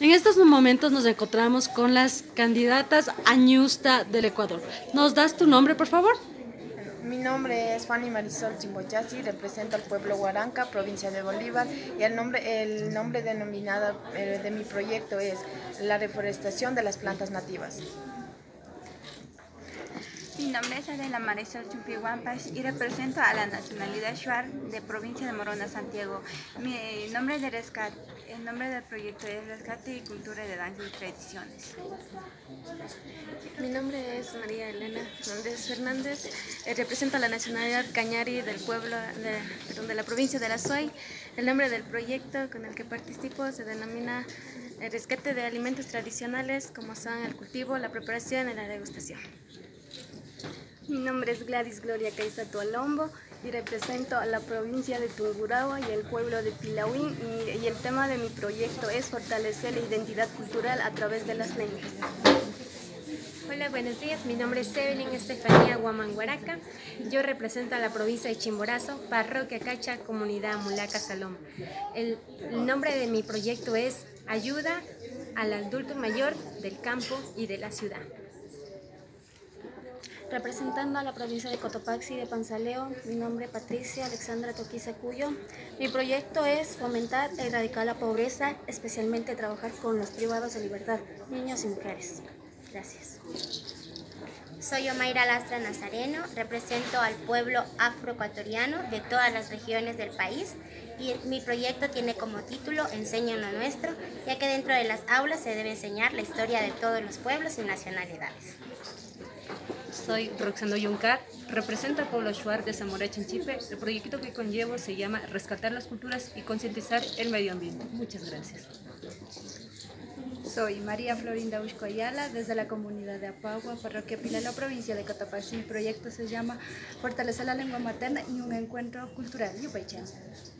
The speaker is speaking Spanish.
En estos momentos nos encontramos con las candidatas Añusta del Ecuador. ¿Nos das tu nombre, por favor? Mi nombre es Fanny Marisol Chimboyasi, represento al pueblo Huaranca, provincia de Bolívar, y el nombre denominado de mi proyecto es la reforestación de las plantas nativas. Mi nombre es Adela Marisol Chumpihuampas y represento a la nacionalidad Shuar de provincia de Morona, Santiago. El nombre del proyecto es Rescate y Cultura de Danzas y Tradiciones. Mi nombre es María Elena Hernández Fernández, represento a la nacionalidad Cañari del pueblo de la provincia de La Suay. El nombre del proyecto con el que participo se denomina el rescate de alimentos tradicionales como son el cultivo, la preparación y la degustación. Mi nombre es Gladys Gloria Caizato Alombo y represento a la provincia de Tungurahua y el pueblo de Pilauín y el tema de mi proyecto es fortalecer la identidad cultural a través de las lenguas. Hola, buenos días. Mi nombre es Evelyn Estefanía Huamanguaraca. Yo represento a la provincia de Chimborazo, parroquia Cacha, comunidad Mulaca Salom. El nombre de mi proyecto es Ayuda al adulto mayor del campo y de la ciudad. Representando a la provincia de Cotopaxi de Panzaleo, mi nombre es Patricia Alexandra Toquiza Cuyo. Mi proyecto es fomentar e erradicar la pobreza, especialmente trabajar con los privados de libertad, niños y mujeres. Gracias. Soy Omaira Lastra Nazareno, represento al pueblo afroecuatoriano de todas las regiones del país y mi proyecto tiene como título Enseñan lo nuestro, ya que dentro de las aulas se debe enseñar la historia de todos los pueblos y nacionalidades. Soy Roxano Yuncar, represento al pueblo Shuar de Zamora Chinchipe. El proyecto que conllevo se llama Rescatar las culturas y concientizar el medio ambiente. Muchas gracias. Soy María Florinda Ushko Ayala, desde la comunidad de Apagua, parroquia Pilalo, provincia de Cotopaxi. Mi proyecto se llama Fortalecer la lengua materna y un encuentro cultural. Yupaychan.